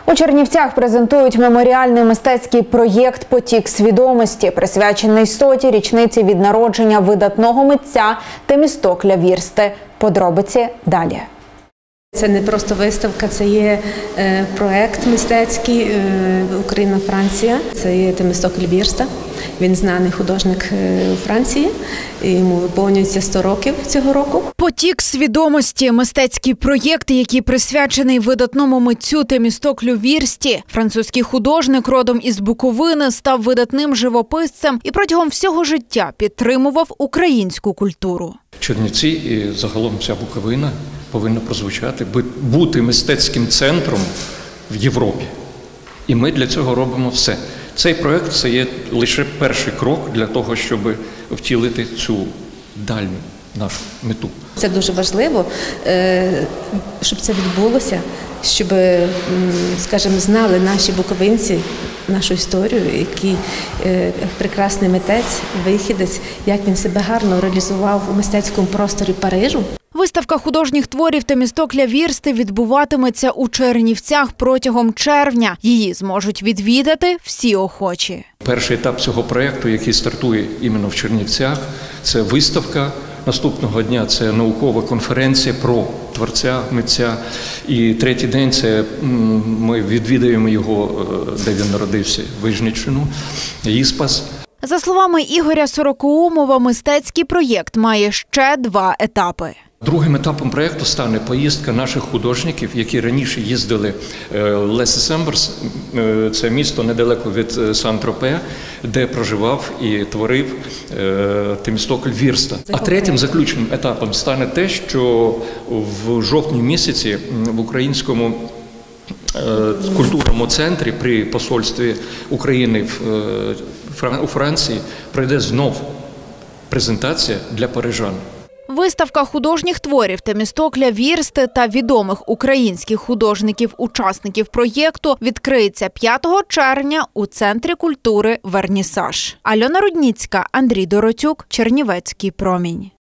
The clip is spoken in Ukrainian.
У Чернівцях презентують меморіальний мистецький проєкт «Потік свідомості», присвячений 100-й річниці від народження видатного митця Темістокля Вірсти. Подробиці далі. Це не просто виставка, це є проєкт мистецький «Україна-Франція». Це є Темістокль Вірста. Він знаний художник у Франції, йому виповнюється 100 років цього року. «Потік свідомості» – мистецький проєкт, який присвячений видатному митцю Темістоклю Вірсті. Французький художник, родом із Буковини, став видатним живописцем і протягом всього життя підтримував українську культуру. Чернівці і загалом вся Буковина повинна прозвучати, бути мистецьким центром в Європі. І ми для цього робимо все. Цей проєкт – це є лише перший крок для того, щоб втілити цю дальню нашу мету. Це дуже важливо, щоб це відбулося, щоб, скажімо, знали наші буковинці нашу історію, який прекрасний митець, вихідець, як він себе гарно реалізував у мистецькому просторі Парижу. Виставка художніх творів Темістокля Вірсти відбуватиметься у Чернівцях протягом червня. Її зможуть відвідати всі охочі. Перший етап цього проєкту, який стартує іменно в Чернівцях, це виставка. Наступного дня це наукова конференція про творця, митця. І третій день це ми відвідаємо його, де він народився, Вижниччину, Іспас. За словами Ігоря Сорокоумова, мистецький проєкт має ще 2 етапи. Другим етапом проєкту стане поїздка наших художників, які раніше їздили Лес-Семберс, це місто недалеко від Сан-Тропе, де проживав і творив Темістокль Вірста. А третім заключним етапом стане те, що в жовтні місяці в українському культурному центрі при посольстві України у Франції пройде знов презентація для парижан. Виставка художніх творів Темістокля Вірсти та відомих українських художників-учасників проєкту відкриється 5 червня у Центрі культури «Вернісаж». Альона Рудніцька, Андрій Доротюк, Чернівецький промінь.